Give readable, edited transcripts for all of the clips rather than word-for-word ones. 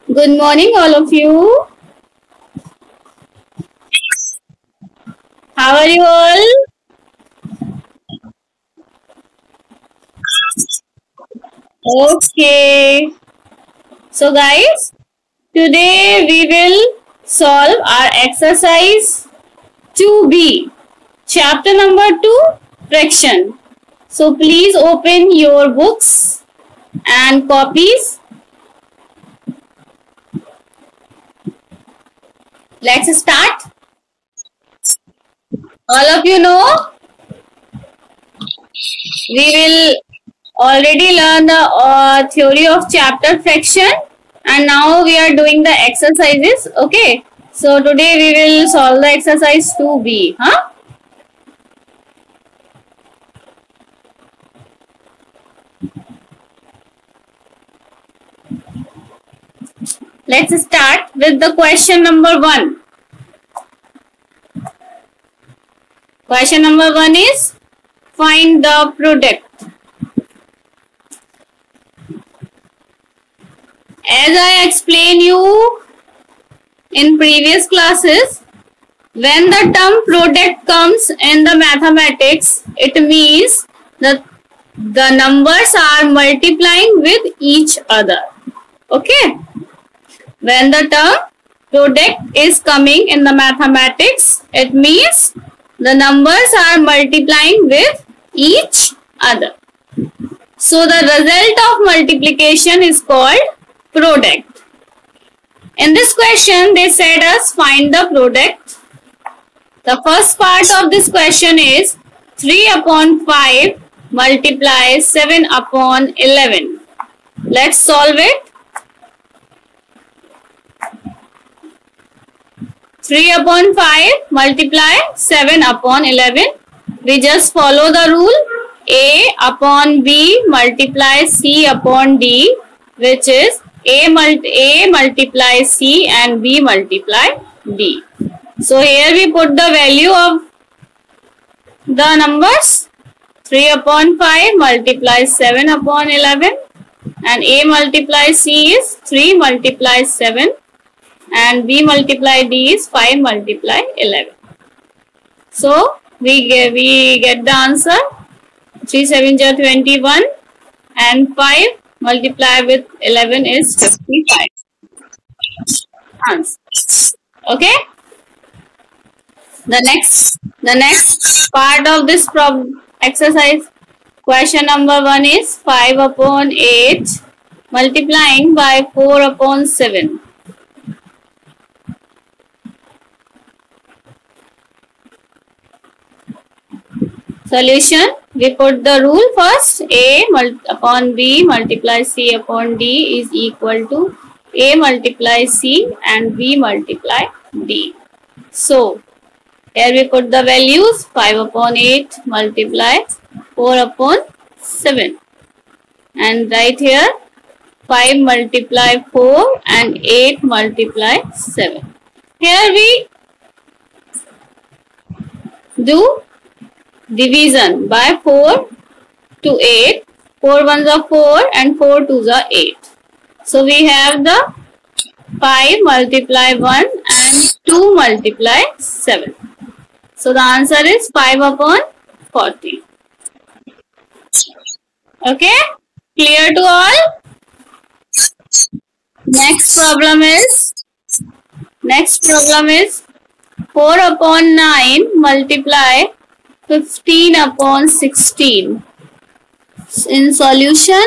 Good morning, all of you. How are you all? Okay. So, guys, today we will solve our exercise 2B, chapter number 2, fraction. So, please open your books and copies. Let's start. All of you know we will already learn the theory of chapter fraction, and now we are doing the exercises. Okay, so today we will solve the exercise 2B. Let's start with the question number 1. Question number 1 is find the product. As I explained you in previous classes, when the term product comes in the mathematics, it means that the numbers are multiplying with each other. Okay. When the term product is coming in the mathematics, it means the numbers are multiplying with each other. So the result of multiplication is called product. In this question, they said us find the product. The first part of this question is 3 upon 5 multiply 7 upon 11. Let's solve it. 3 upon 5 multiply 7 upon 11. We just follow the rule. A upon B multiply C upon D, which is A multiply C and B multiply D. So here we put the value of the numbers. 3 upon 5 multiply 7 upon 11, and A multiply C is 3 multiply 7, and B multiply D is 5 multiply 11. So we get the answer. 3 7 are 21, and 5 multiplied with 11 is 55. Answer. Okay. The next part of this exercise, question number 1 is 5 upon 8 multiplying by 4 upon 7. Solution, we put the rule first. A upon B multiply C upon D is equal to A multiply C and B multiply D. So here we put the values. 5 upon 8 multiply 4 upon 7, and right here 5 multiply 4 and 8 multiply 7. Here we do division by 4 to 8. 4 ones are 4 and 4 twos are 8. So we have the 5 multiply 1 and 2 multiply 7. So the answer is 5 upon 40. Okay, clear to all? Next problem is 4 upon 9 multiply 15 upon 16. In solution,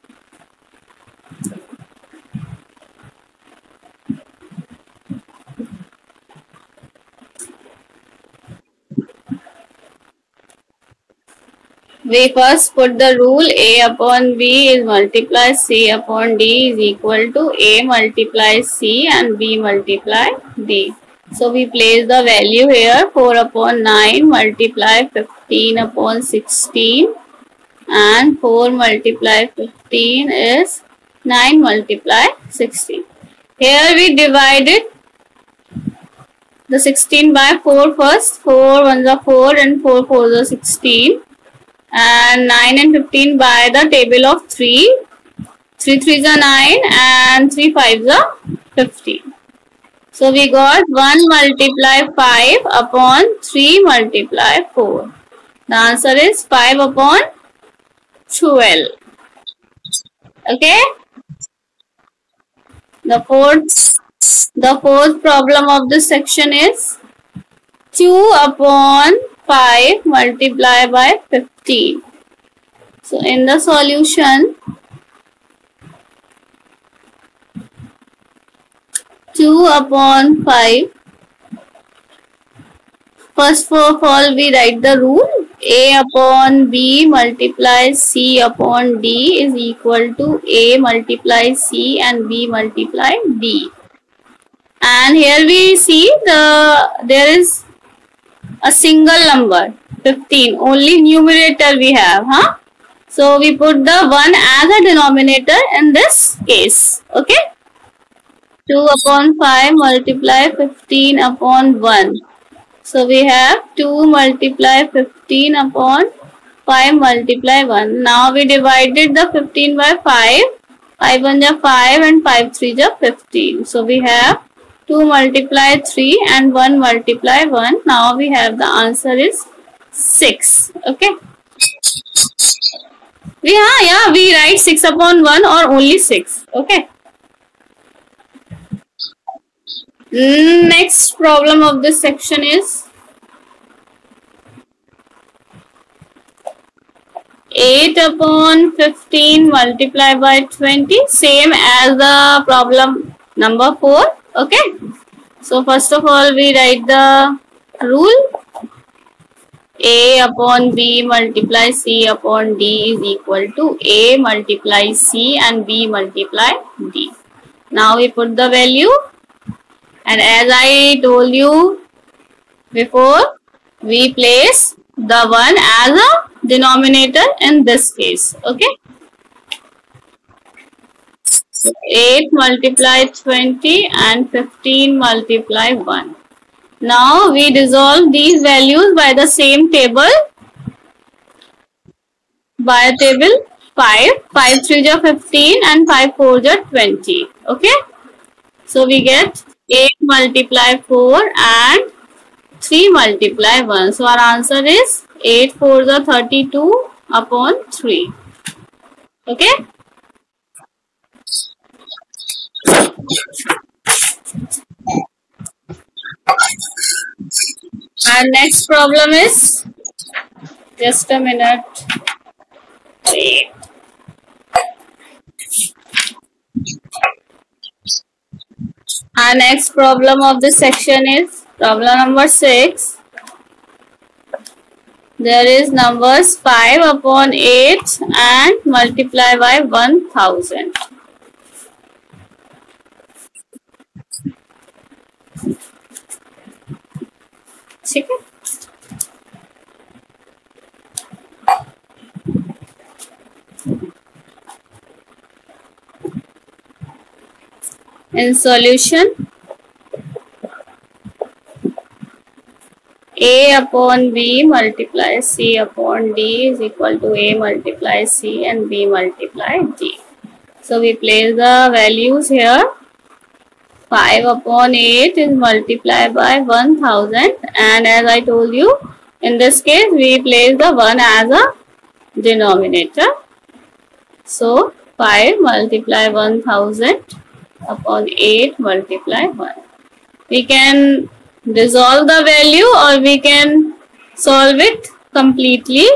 we first put the rule. A upon B is multiply C upon D is equal to A multiply C and B multiply D. So we place the value here. 4 upon 9 multiply 15 upon 16, and 4 multiply 15 is 9 multiply 16. Here we divided the 16 by 4 first. 4 ones are 4 and 4 fours are 16, and 9 and 15 by the table of 3. 3 3s are 9 and 3 5s are 15. So we got 1 multiply 5 upon 3 multiply 4. The answer is 5 upon 12. Okay. The fourth problem of this section is 2 upon 5 multiplied by 15. So in the solution, 2 upon 5. First of all, we write the rule. A upon B multiplies C upon D is equal to A multiplies C and B multiplies D. And here we see there is a single number 15. Only numerator we have, huh? So we put the 1 as a denominator in this case. Okay. 2 upon 5 multiply 15 upon 1. So we have 2 multiply 15 upon 5 multiply 1. Now we divided the 15 by 5. 5 1 is 5 and 5 3 is 15. So we have 2 multiply 3 and 1 multiply 1. Now we have the answer is 6. Okay. We write 6 upon 1 or only 6. Okay. Next problem of this section is 8 upon 15 multiplied by 20, same as the problem number 4. Okay. So first of all, we write the rule. A upon B multiply C upon D is equal to A multiply C and B multiply D. Now we put the value. And as I told you before, we place the 1 as a denominator in this case. Okay. So 8 multiply 20 and 15 multiply 1. Now we dissolve these values by the same table. By table 5. 5 3 is 15 and 5 4 is 20. Okay. So we get 8 multiply 4 and 3 multiply 1. So our answer is 8 4 is 32 upon 3. Okay. Our next problem is, just a minute. Wait. Our next problem of this section is problem number 6. There is numbers 5 upon 8 and multiply by 1000. ठीक है. In solution, A upon B multiply C upon D is equal to A multiply C and B multiply D. So we place the values here. 5 upon 8 is multiplied by 1000, and as I told you, in this case we place the 1 as a denominator. So 5 multiply 1000 upon 8 multiply 1. We can dissolve the value or we can solve it completely.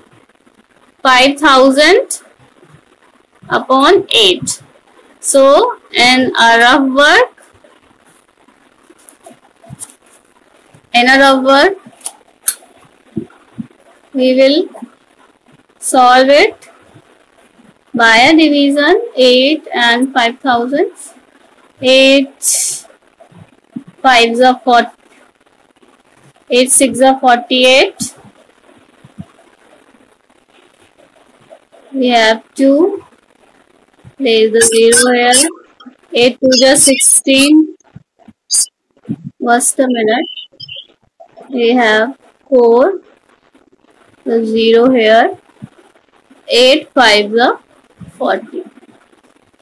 5000 upon 8. So in a rough work, we will solve it by a division. 8 and 5000. 8 5s are 40. 8 6 are 48. We have 2. There is the 0 here. 8 2 is 16. Just a minute. We have 4. The 0 here. 8 5s are 40.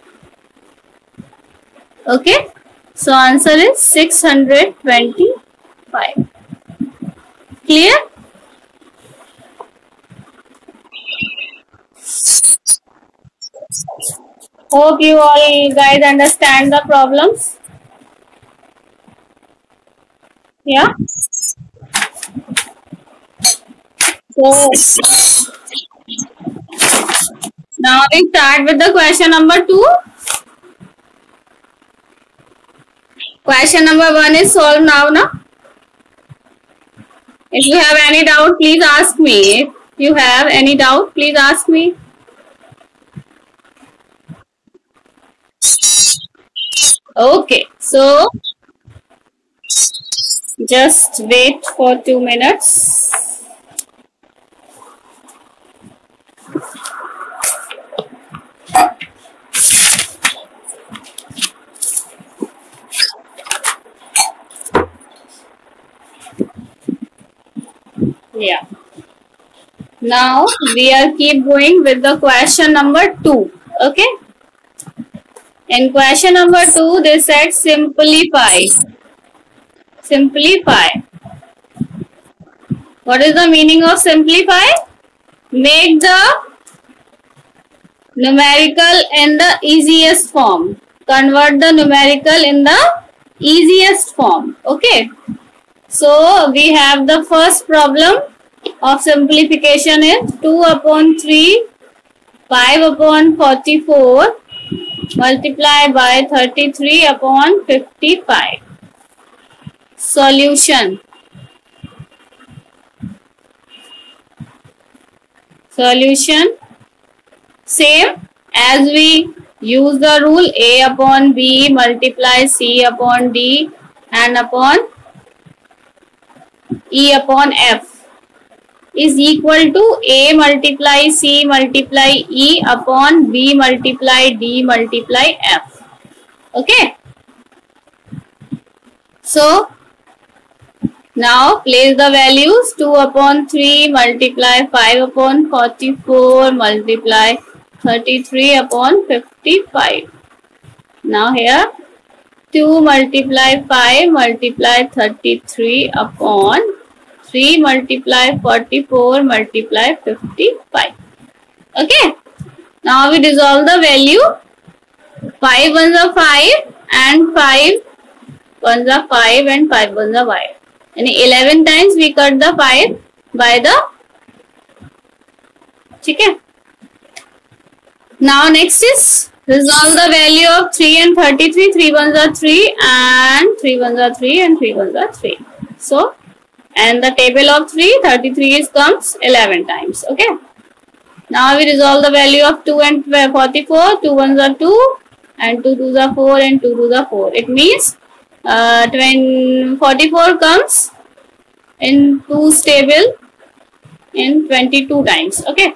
Okay, so answer is 625. Clear? Hope you all guys understand the problems. Yeah. So now we start with the question number 2. Question number 1 is solved now, na? If you have any doubt, please ask me. If you have any doubt, please ask me. Okay, so just wait for 2 minutes. Yeah. Now we are keep going with the question number 2. Okay. In question number 2, they said simplify. Simplify. What is the meaning of simplify? Make the numerical in the easiest form. Convert the numerical in the easiest form. Okay. So we have the first problem of simplification is 2 upon 3, 5 upon 44 multiplied by 33 upon 55. Solution. Solution. Same as we use the rule A upon B multiply C upon D and upon E upon F is equal to A multiply C multiply E upon B multiply D multiply F. Okay. So now place the values 2 upon 3 multiply 5 upon 44 multiply 33 upon 55. Now here 2 multiply 5 multiply 33 upon 3 multiply 44 multiply 55. Okay. Now we dissolve the value. 5 ones are 5 and 5 ones are 5 and 5 ones are 5. And 11 times we cut the 5 by the. Okay. Now next is resolve the value of 3 and 33. 3 ones are 3 and 3 ones are 3 and 3 ones are 3. So, and the table of 3, 33 is comes 11 times. Okay. Now we resolve the value of 2 and 44. 2 ones are 2 and 2 twos are 4 and 2 twos are 4. It means 44 comes in 2's table in 22 times. Okay.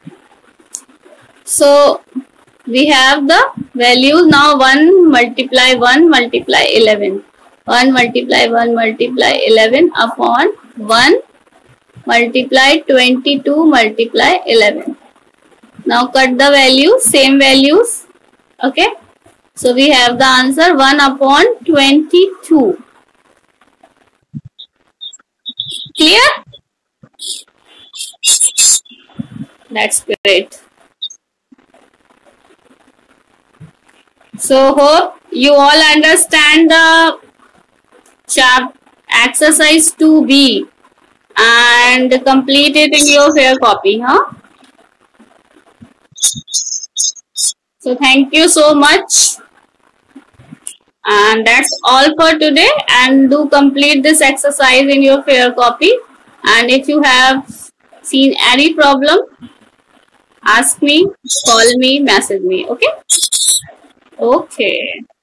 So we have the values now 1 multiply 1 multiply 11. 1 multiply 1 multiply 11 upon 1 multiply 22 multiply 11. Now cut the values, same values. Okay. So we have the answer 1 upon 22. Clear? That's great. So hope you all understand the exercise 2B and complete it in your fair copy, huh? So thank you so much. And that's all for today, and do complete this exercise in your fair copy. And if you have seen any problem, ask me, call me, message me. Okay. Okay.